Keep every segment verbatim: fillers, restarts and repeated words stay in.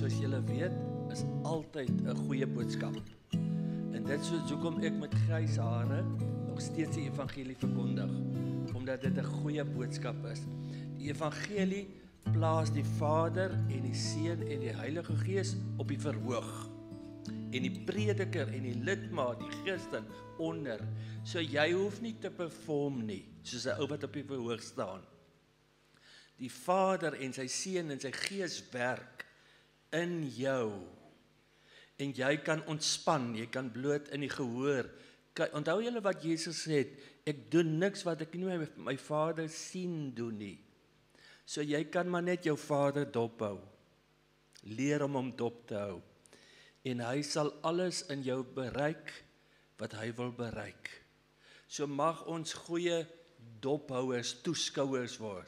soos julle weet, is altyd 'n goeie boodskap. En dit is hoekom ek met grys hare nog steeds die evangelie verkondig, omdat dit 'n goeie boodskap is. Die evangelie plaas die Vader en die Seun en die Heilige Gees op die verhoog. En die prediker en die lidmaat, die Christen onder. So jy hoef nie te perform nie, soos 'n ou wat op die verhoog staan. Die Vader en sy Seun en sy Gees werk in jou. En jy kan ontspan, jy kan bloot in die gehoor. Onthou julle wat Jesus sê, ek doen niks wat ek nie my, my Vader sien doen nie. So jy kan maar net jou Vader dophou. Leer om hom dop te hou. En hy sal alles in jou bereik wat hy wil bereik. So mag ons goeie dophouers, toeskouers word.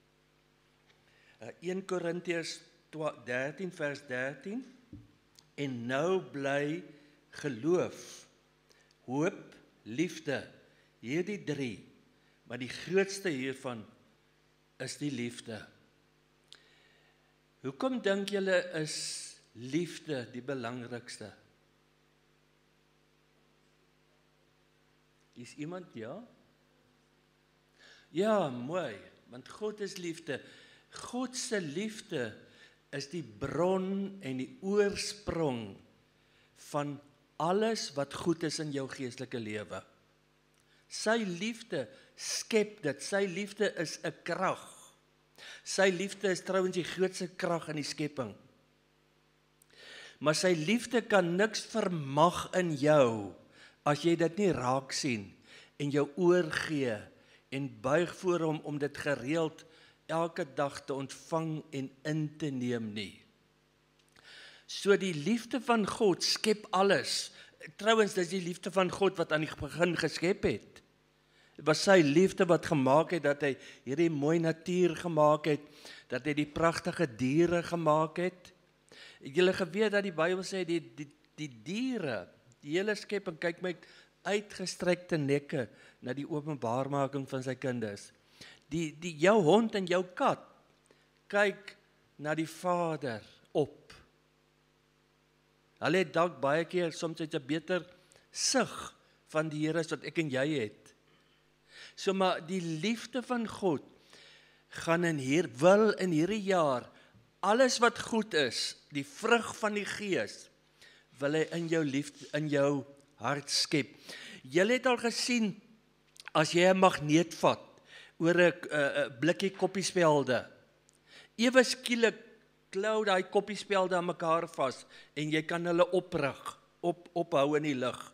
Eerste Korintiërs dertien vers dertien. En nou bly geloof, hoop, liefde, hierdie drie, maar die grootste hiervan is die liefde. Hoekom dink julle is liefde die belangrikste? Is iemand ja? Ja, mooi, want God is liefde. God se liefde is die bron en die oorsprong van alles wat goed is in jou geestelike lewe. Sy liefde skep dit, sy liefde is 'n krag. Sy liefde is trouens die grootste krag in die skepping. Maar sy liefde kan niks vermag in jou, as jy dit nie raak sien, en jou oorgee, en buig voor hom om dit gereeld elke dag te ontvang en in te neem nie. So die liefde van God skep alles. Trouwens, dis die liefde van God wat aan die begin geskep het. Dit was sy liefde wat gemaak het, dat hy hierdie mooi natuur gemaak het, dat hy die pragtige diere gemaak het. Het julle geweet dat die Bybel sê, die, die, die diere, die hele skepping, kyk met uitgestrekte nekke na die openbaarmaking van sy kinders. Die, die, jou hond en jou kat, kyk na die Vader op. Hulle het dalk baie keer, soms het 'n beter sig van die Here as wat ek en jy het. So maar die liefde van God, gaan in hier, wil in hierdie jaar, alles wat goed is, die vrug van die Gees, wil hy in jou liefde, in jou hart skep. Julle het al gesien, as jy 'n magneet vat, oor 'n uh, blikkie koppiespelde. Ewe skielik klou daai koppiespelde aan mekaar vas en jy kan hulle oprig, op, ophou in die lug.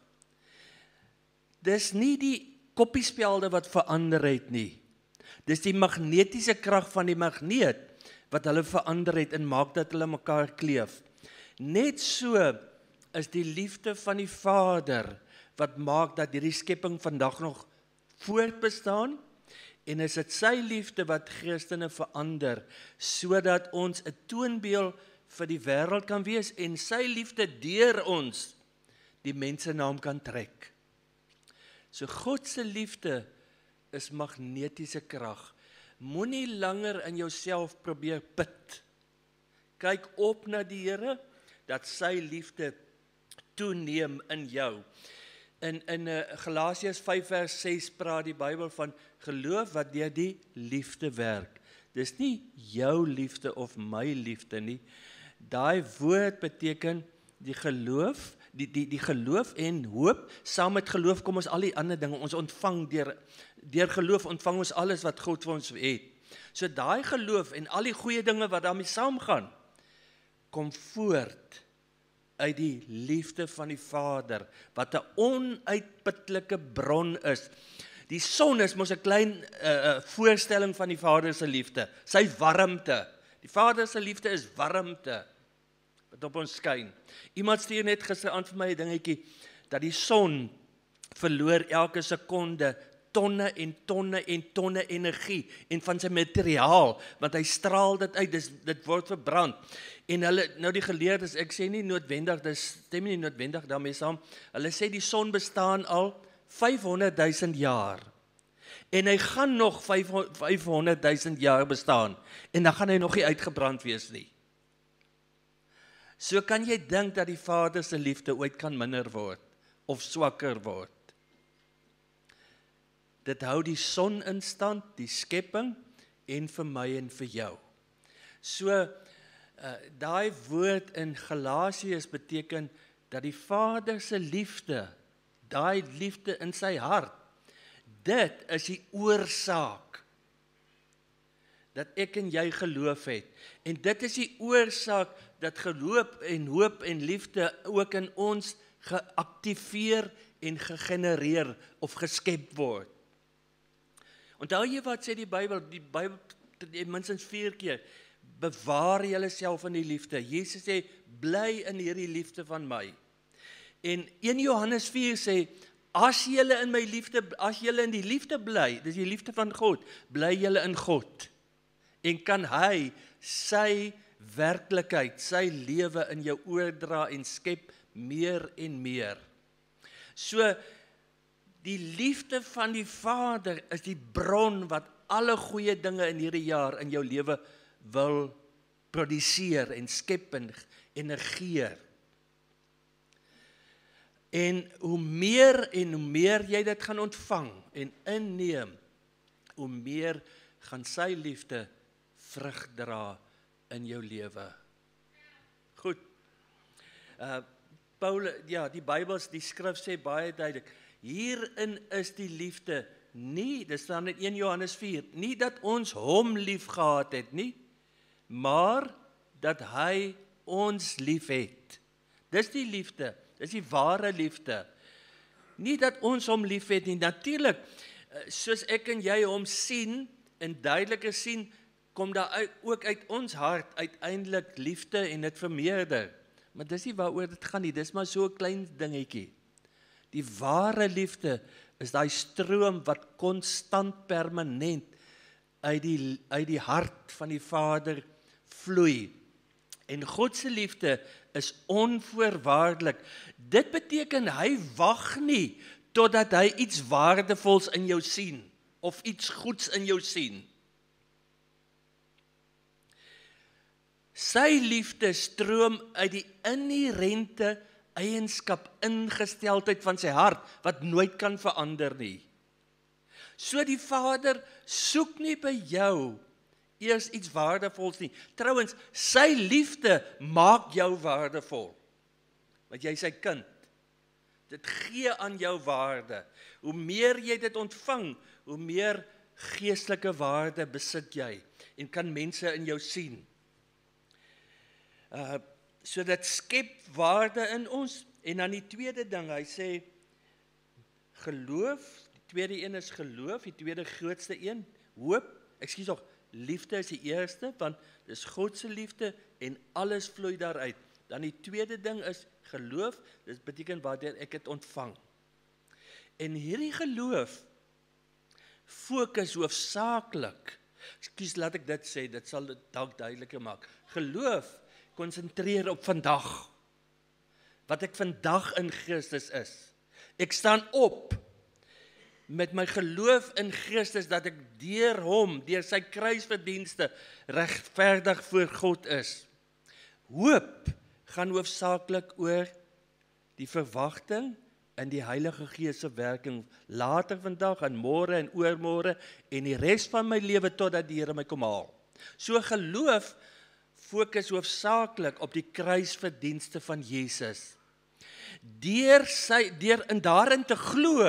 Dis nie die koppiespelde wat verander het nie. Dis die magnetiese krag van die magneet wat hulle verander het en maak dat hulle mekaar kleef. Net so is die liefde van die Vader wat maak dat hierdie skepping vandag nog voortbestaan. En is dit sy liefde wat Christene verander, sodat ons 'n toonbeeld vir die wêreld kan wees, en sy liefde deur ons die mense na hom kan trek. So God se liefde is magnetiese krag. Moenie langer in jouself probeer put. Kyk op na die Here, dat sy liefde toeneem in jou. In, in uh, Galasiërs vyf vers ses praat die Bybel van geloof wat deur die liefde werk. Dis nie jou liefde of my liefde nie. Daai woord beteken die geloof, die, die, die geloof en hoop, saam met geloof kom ons al die ander dinge, ons ontvang deur, deur geloof ontvang ons alles wat God vir ons het. So daai geloof en al die goeie dinge wat daarmee saamgaan, kom voort uit die liefde van die Vader, wat 'n onuitputlike bron is. Die son is mos 'n klein uh, voorstelling van die Vader se liefde, sy warmte. Die Vader se liefde is warmte, wat op ons skyn. Iemand stuur net gisteraand vir my 'n dingetjie, dat die son verloor elke sekonde tonne en tonne en tonne energie, en van sy materiaal, want hy straal dit uit, dis, dit word verbrand. En hulle, nou die geleerdes, ek sê nie noodwendig, dis stem nie noodwendig daarmee saam, hulle sê die son bestaan al vyfhonderd duisend jaar, en hy gaan nog vyfhonderd duisend jaar bestaan, en dan gaan hy nog nie uitgebrand wees nie. So kan jy dink dat die Vader se liefde ooit kan minder word of swakker word. Dit hou die son in stand, die skepping en vir my en vir jou. So uh, daai woord in Galasiërs beteken dat die Vader se liefde, daai liefde in sy hart, dit is die oorsaak dat ek en jy geloof het. En dit is die oorsaak dat geloof en hoop en liefde ook in ons geaktiveer en gegenereer of geskep word. Onthou jy wat sê die Bybel, die Bybel minstens vier keer, bewaar julle self in die liefde. Jesus sê, bly in hierdie liefde van my. En een Johannes vier sê, as julle in my liefde, as julle in die liefde bly, dis die liefde van God, bly julle in God. En kan hy sy werklikheid, sy lewe in jou oordra en skep meer en meer. So, die liefde van die Vader is die bron wat alle goeie dinge in hierdie jaar in jou lewe wil produseer en skep en, en negeer. En hoe meer en hoe meer jy dit gaan ontvang en inneem, hoe meer gaan sy liefde vrug dra in jou lewe. Goed. Uh, Paul, ja, die Bybel, die skrif sê baie duidelik, hierin is die liefde nie, dit staan in een Johannes vier, nie dat ons hom lief gehad het nie, maar dat hy ons lief het. Dis die liefde, dis die ware liefde. Nie dat ons hom lief het nie, natuurlik, soos ek en jy hom sien, en duideliker sien, kom daar uit, ook uit ons hart uiteindelik liefde en dit vermeerder. Maar dis nie waaroor dit gaan nie, dis maar so 'n klein dingetjie. Die ware liefde is daai stroom wat konstant permanent uit die, uit die hart van die Vader vloei. En God se liefde is onvoorwaardelik. Dit beteken hy wag nie totdat hy iets waardevols in jou sien of iets goeds in jou sien. Sy liefde stroom uit die inherente eienskap, ingesteldheid van sy hart, wat nooit kan verander nie. So die Vader soek nie by jou eers iets waardevols nie. Trouwens, sy liefde maak jou waardevol. Want jy is sy kind. Dit gee aan jou waarde. Hoe meer jy dit ontvang, hoe meer geestelike waarde besit jy en kan mense in jou sien. Uh, so dit skep waarde in ons. En dan die tweede ding, hy sê geloof, die tweede een is geloof, die tweede grootste een, hoop, ekskuus nog, liefde is die eerste, want dis God se liefde en alles vloei daaruit. Dan die tweede ding is geloof, dit beteken waardeur ek het ontvang. En hierdie geloof fokus hoofsaaklik, ekskuus laat ek dit sê, dit sal dit dalk duideliker maak. Geloof konsentreer op vandag, wat ek vandag in Christus is. Ek staan op met my geloof in Christus, dat ek deur hom, deur sy kruisverdienste, regverdig voor God is. Hoop gaan hoofsaaklik oor die verwagting in die Heilige Gees se werking later vandag en môre en oormôre en die res van my lewe totdat die Here my kom haal. So geloof fokus hoofsaaklik op die kruisverdienste van Jesus. Deur sy deur in daarin te glo,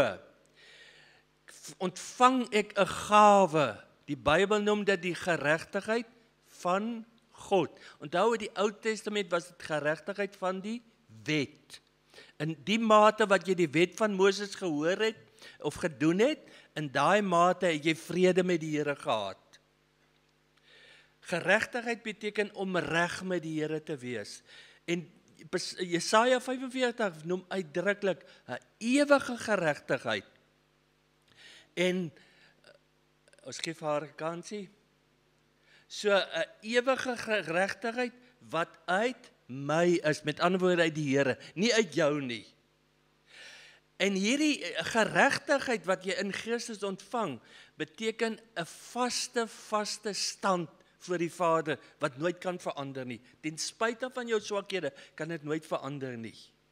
ontvang ek 'n gawe. Die Bybel noem dit die geregtigheid van God. Onthou in die Ou Testament was dit geregtigheid van die wet. In die mate wat jy die wet van Moses gehoor het of gedoen het, in daai mate het jy vrede met die Here gehad. Geregtigheid beteken om reg met die Here te wees. En Jesaja vyf en veertig noem uitdruklik 'n ewige geregtigheid. En ons gee vir haar 'n kansie. So 'n ewige geregtigheid wat uit my is, met ander woorde uit die Here, nie uit jou nie. En hierdie geregtigheid wat jy in Christus ontvang, beteken 'n vaste, vaste stand voor die Vader wat nooit kan verander nie. Ten spyte van jou swakhede kan dit nooit verander nie.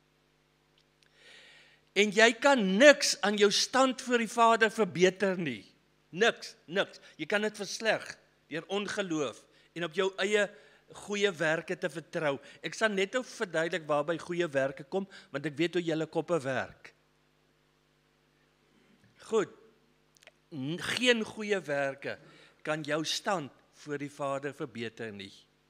En jy kan niks aan jou stand voor die Vader verbeter nie. Niks, niks. Jy kan dit versleg deur ongeloof en op jou eie goeie werke te vertrou. Ek sal net nou verduidelik waarby goeie werke kom, want ek weet hoe julle koppe werk. Goed, geen goeie werke kan jou stand voor die Vader verbeter nie.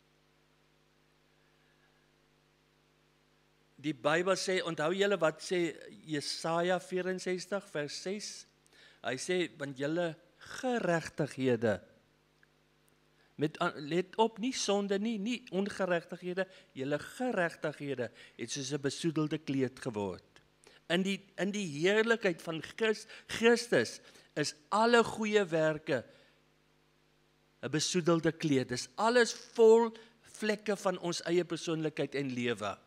Die Bybel sê, onthou julle wat sê Jesaja vyf-en-sestig vers ses? Hy sê, want julle geregtighede, met, let op, nie sonde nie, nie ongeregtighede, julle geregtighede het soos 'n besoedelde kleed geword. In die, in die heerlikheid van Christus is alle goeie werke 'n besoedelde kleed. Dis alles vol vlekke van ons eie persoonlikheid en lewe.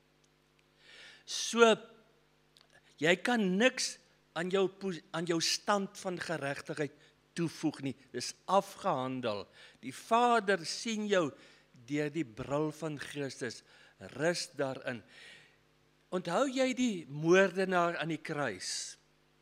So, jy kan niks aan jou, aan jou stand van geregtigheid toevoeg nie. Dis afgehandel. Die Vader sien jou deur die bril van Christus. Rus daarin. Onthou jy die moordenaar aan die kruis?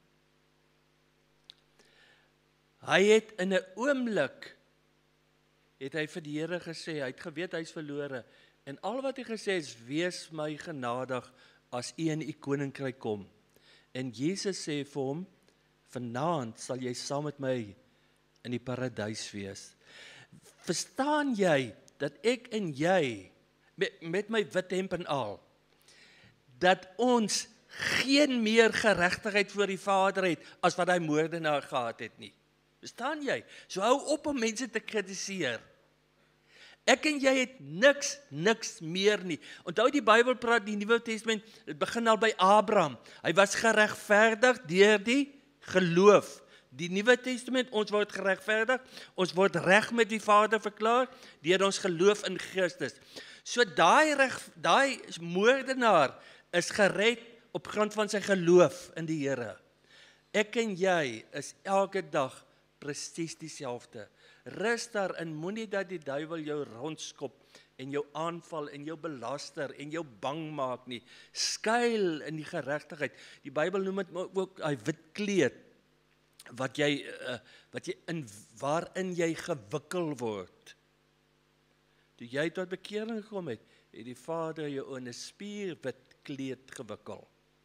Hy het in 'n oomblik, het hy vir die Here gesê, hy het geweet hy is verlore, en al wat hy gesê is, wees my genadig as u in u koninkryk kom. En Jesus sê vir hom, vanaand sal jy saam met my in die paradys wees. Verstaan jy, dat ek en jy, met, met my wit hemp en al, dat ons geen meer geregtigheid voor die Vader het, as wat hy moordenaar gehad het nie. Verstaan jy? So hou op om mense te kritiseer. Ek en jy het niks, niks meer nie. Onthou die Bybel praat, die Nuwe Testament, het begin al by Abraham. Hy was geregverdig deur die geloof. Die Nuwe Testament, ons word geregverdig, ons word reg met die Vader verklaar, deur ons geloof in Christus. So daai reg, daai moordenaar is gered op grond van sy geloof in die Here. Ek en jy is elke dag presies dieselfde. Rus daarin, moenie dat die duiwel jou rondskop en jou aanval en jou belaster en jou bang maak nie. Skuil in die geregtigheid. Die Bybel noem dit ook 'n wit kleed wat jy uh, wat jy in waarin jy gewikkel word. Toe jy tot bekering gekom het, het die Vader jou in 'n spierwit kleed gewikkel.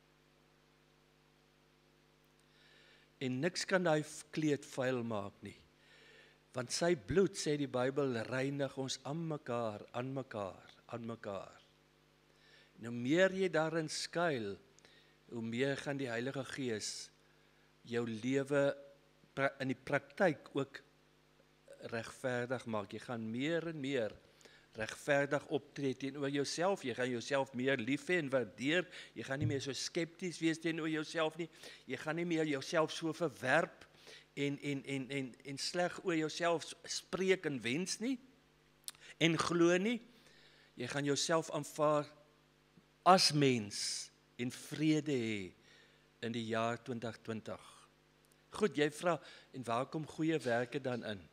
En niks kan daai kleed vuil maak nie. Want sy bloed, sê die Bybel, reinig ons aan mekaar, aan mekaar, aan mekaar. En hoe meer jy daarin skuil, hoe meer gaan die Heilige Gees jou lewe in die praktyk ook regverdig maak. Jy gaan meer en meer regverdig optree teenoor jouself. Jy gaan jouself meer lief hê en waardeer. Jy gaan nie meer so skepties wees teenoor jouself nie. Jy gaan nie meer jouself so verwerp en en en en en sleg oor jouself spreek en wens nie en glo nie. Jy gaan jouself aanvaar as mens en vrede hê in die jaar twintig twintig. Goed, jy vra, en waar kom goeie werke dan in?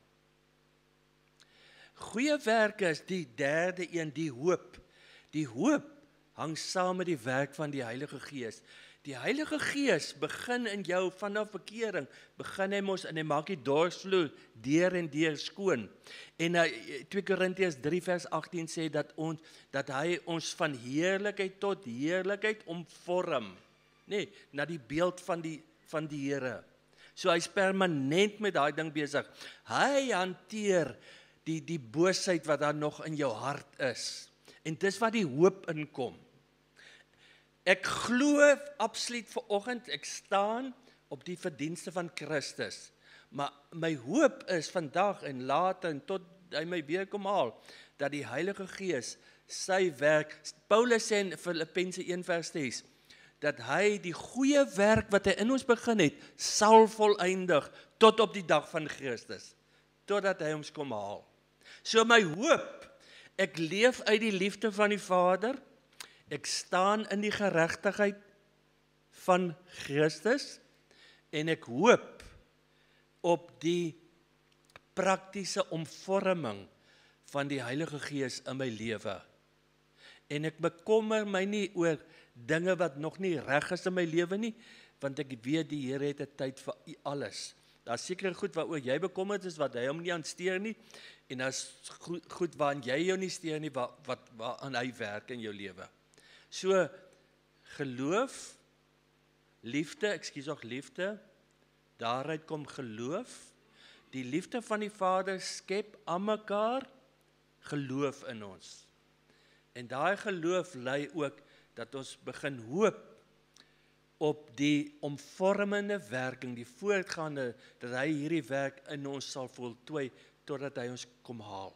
Goeie werke is die derde een, die hoop. Die hoop hang saam met die werk van die Heilige Gees. Die Heilige Gees begin in jou vanaf bekering, begin hy mos en hy maak die dorsvloer deur en deur skoon. En uh, twee Korintiërs drie vers agttien sê dat ons dat hy ons van heerlikheid tot heerlikheid omvorm, nee, na die beeld van die van die Here. So hy's permanent met daai ding besig. Hy hanteer die die boosheid wat daar nog in jou hart is. En dis wat die hoop inkom. Ek glo absoluut vanoggend, ek staan op die verdienste van Christus. Maar my hoop is vandag en later en tot hy my weer kom haal, dat die Heilige Gees sy werk, Paulus sê in Filippense een vers ses, dat hy die goeie werk wat hy in ons begin het, sal voleindig tot op die dag van Christus, totdat hy ons kom haal. So my hoop, ek leef uit die liefde van die Vader, ek staan in die geregtigheid van Christus, en ek hoop op die praktiese omvorming van die Heilige Gees in my lewe. En ek bekommer my nie oor dinge wat nog nie reg is in my lewe nie, want ek weet die Here het 'n tyd vir alles. Daar's seker goed waaroor jy bekommerd is, wat hy hom nie aan steur nie, en daar's goed, goed waaraan jy jou nie steur nie, wat, wat, waaraan hy werk in jou lewe. So, geloof, liefde, ekskuus ook liefde, daaruit kom geloof, die liefde van die Vader skep aan mekaar geloof in ons. En daai geloof lei ook dat ons begin hoop op die omvormende werking, die voortgaande, dat hy hierdie werk in ons sal voltooi, totdat hy ons kom haal.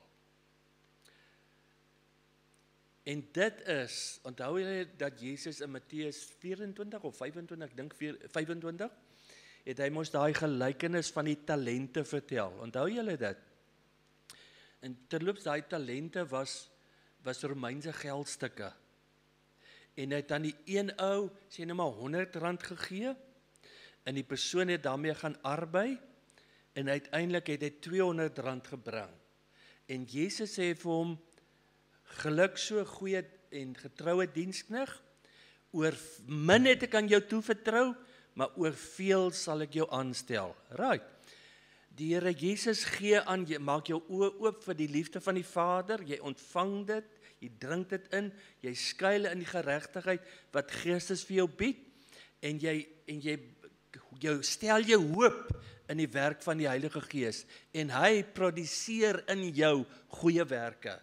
En dit is, onthou jy dat Jesus in Matteus vyf-en-twintig of vyf-en-twintig, ek dink vyf-en-twintig, het hy mos daai gelykenis van die talente vertel. Onthou julle dit? En terloops, daai talente was, was Romeinse geldstukke. En hy het aan die een ou, sê nou maar honderd rand gegee, en die persoon het daarmee gaan arbei, en uiteindelik het hy tweehonderd rand gebring. En Jesus sê vir hom, geluk so goeie en getroue dienskneg, oor min het ek aan jou toevertrou, maar oor veel sal ek jou aanstel. Right. Die Here Jesus gee aan, jy maak jou oë oop vir die liefde van die Vader, jy ontvang dit, jy drink dit in, jy skuil in die geregtigheid wat Christus vir jou bied, en jy, en jy, jy stel jou hoop in die werk van die Heilige Gees, en hy produseer in jou goeie werke.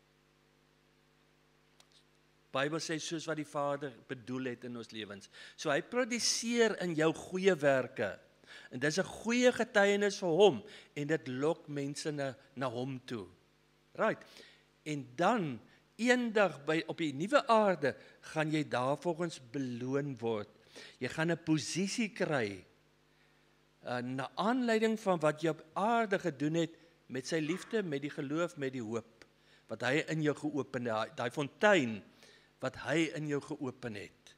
Bybel sê soos wat die Vader bedoel het in ons lewens. So hy produseer in jou goeie werke. En dis 'n goeie getuienis vir hom, en dit lok mense na, na hom toe. Right. En dan, eendag by, op die nuwe aarde, gaan jy daarvolgens beloon word. Jy gaan 'n posisie kry, uh, na aanleiding van wat jy op aarde gedoen het, met sy liefde, met die geloof, met die hoop, wat hy in jou geopen het, daai fontein, wat hy in jou geopen het.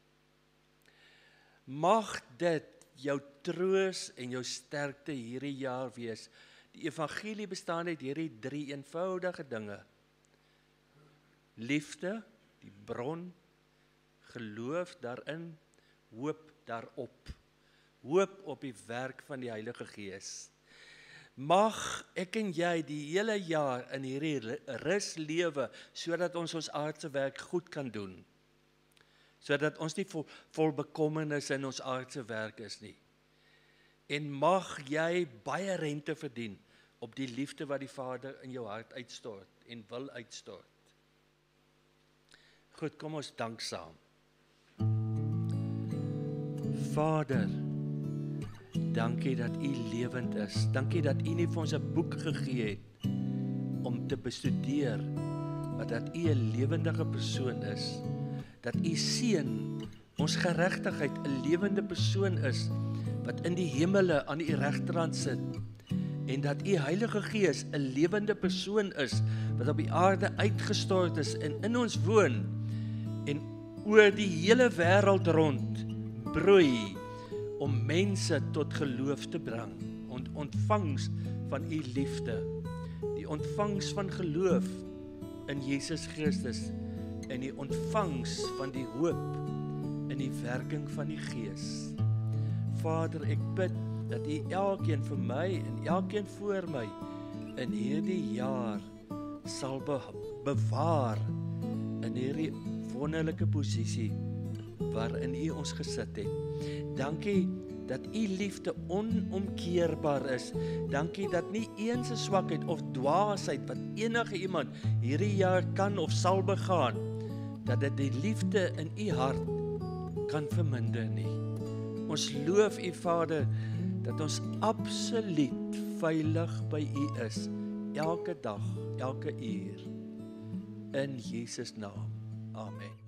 Mag dit jou troos en jou sterkte hierdie jaar wees. Die evangelie bestaan uit hierdie drie eenvoudige dinge. Liefde, die bron, geloof daarin, hoop daarop. Hoop op die werk van die Heilige Gees. Mag ek en jy die hele jaar in hierdie rus lewe, sodat ons ons aardse werk goed kan doen. Sodat ons nie vol, vol bekommernis in ons aardse werk is nie. En mag jy baie rente verdien op die liefde wat die Vader in jou hart uitstort en wil uitstort. Goed, kom ons dank saam. Vader, dankie dat U lewend is. Dankie dat U nie vir ons 'n boek gegee het om te bestudeer, maar dat U 'n lewendige persoon is. Dat U Seun, ons geregtigheid, 'n lewende persoon is, wat in die hemele aan U regterhand sit. En dat U Heilige Gees 'n lewende persoon is, wat op die aarde uitgestort is en in ons woon, en oor die hele wêreld rond broei, om mense tot geloof te bring, ont ontvangs van U liefde, die ontvangs van geloof in Jesus Christus, en die ontvangs van die hoop in die werking van die Gees. Vader, ek bid dat U elkeen vir my en elkeen voor my in hierdie jaar sal be bewaar in hierdie wonderlike posisie waarin U ons gesit het. Dankie dat U liefde onomkeerbaar is. Dankie dat nie een se swakheid of dwaasheid wat enige iemand hierdie jaar kan of sal begaan, dat dit die liefde in U hart kan verminder nie. Ons loof U, Vader, dat ons absoluut veilig by U is, elke dag, elke uur. In Jesus naam. Amen.